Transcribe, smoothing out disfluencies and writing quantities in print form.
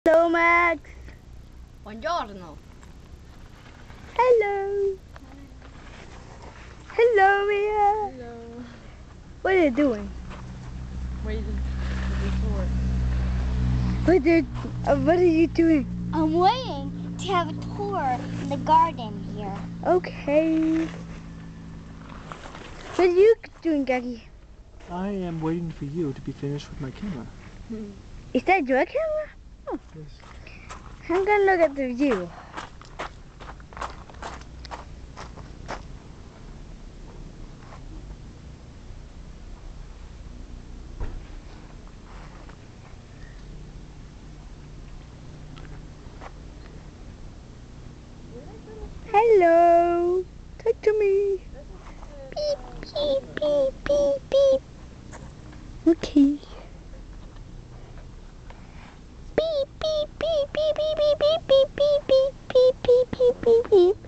Hello, Max. Buongiorno. Hello. Hello, Mia. Hello. What are you doing? Waiting for the tour. What are you doing? I'm waiting to have a tour in the garden here. Okay. What are you doing, Gaggy? I am waiting for you to be finished with my camera. Is that your camera? Oh. Yes. I'm gonna look at the view. Hello. Talk to me. Beep, beep, beep, beep, beep. Okay. Beep, beep, beep, beep, beep, beep, beep, beep, beep, beep, beep, beep, beep, beep.